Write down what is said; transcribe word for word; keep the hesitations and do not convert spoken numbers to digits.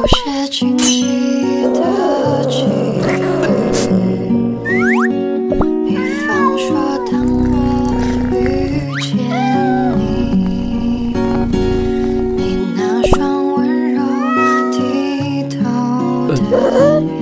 些清晰的记忆，比方说当我遇见你，你那双温柔剔透的